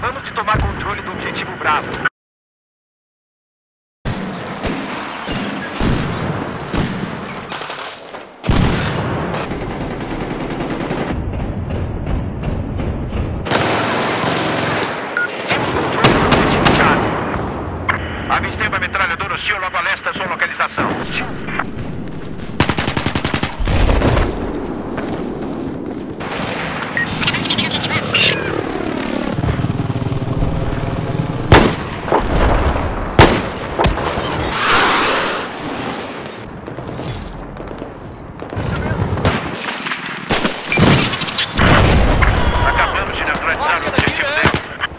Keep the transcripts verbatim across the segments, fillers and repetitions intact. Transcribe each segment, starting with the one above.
Acabamos de tomar controle do objetivo Bravo. Avistei uma metralhadora hostil logo a leste da sua localização. Hostil. Acabamos de neutralizar o objetivo dele.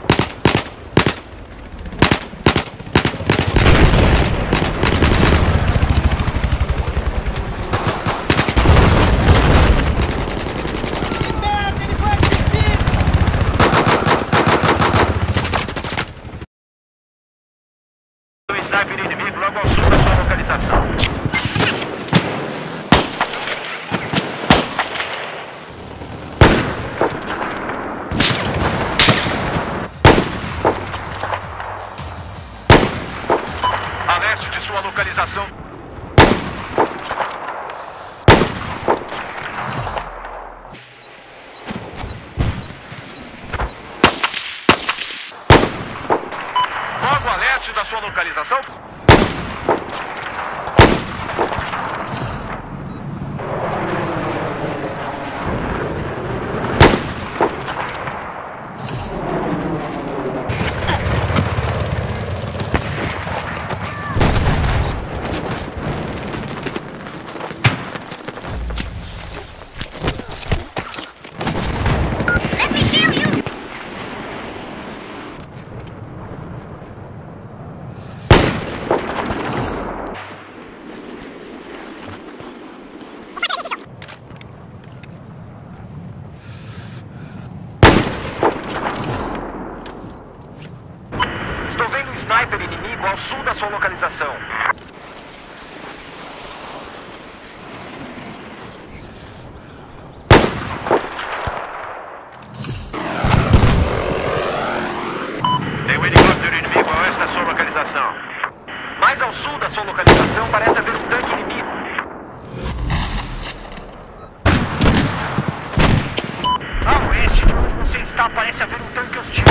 Sniper inimigo logo ao sul da sua localização. A leste de sua localização. Logo a leste da sua localização. Estou vendo um sniper inimigo ao sul da sua localização. Tem um helicóptero inimigo a oeste da sua localização. Mais ao sul da sua localização parece haver um tanque inimigo. A oeste de onde você está parece haver um tanque hostil.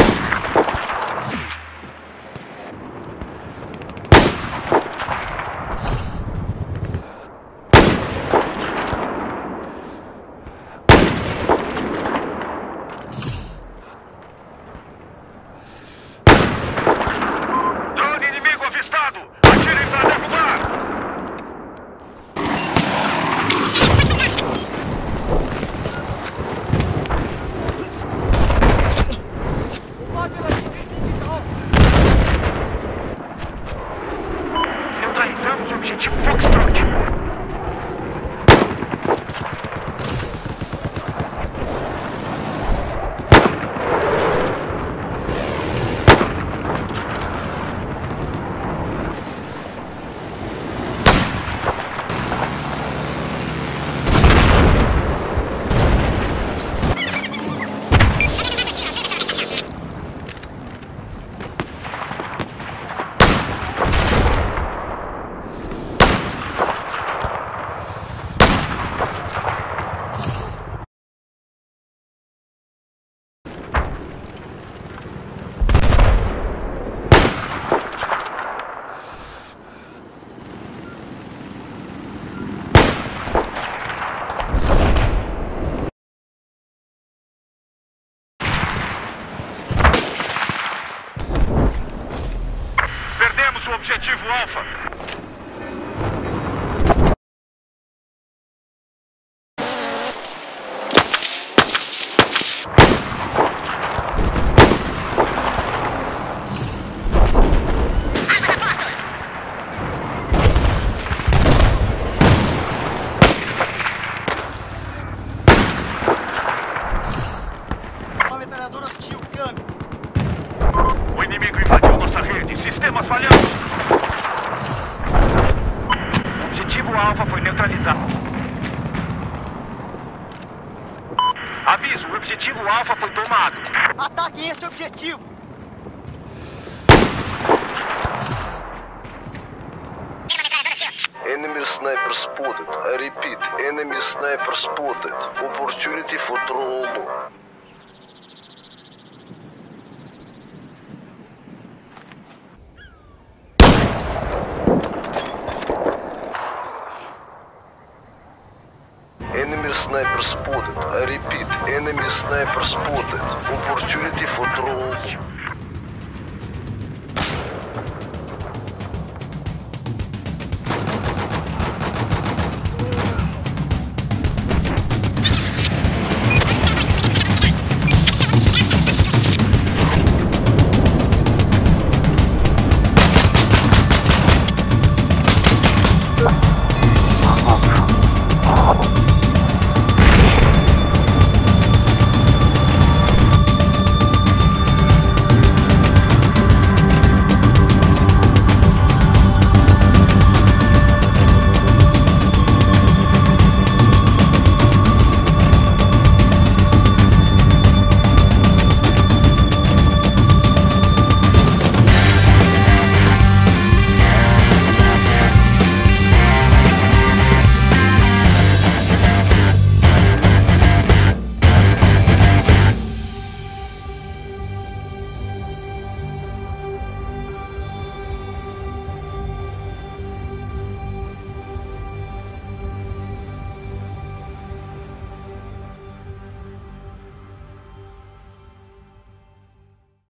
Drone inimigo avistado! Atirem para derrubar! Neutralizamos o objetivo Foxtrot. Perdemos o objetivo Alpha. Uma metralhadora hostil, câmbio. O inimigo invadiu nossa rede. Sistema falhando. O objetivo Alpha foi neutralizado. Aviso, o objetivo Alpha foi tomado. Ataquem esse objetivo. sniper spotted. I repeat, enemy sniper spotted. Opportunity for troll. Enemy sniper spotted. I repeat, enemy sniper spotted. Opportunity for troll.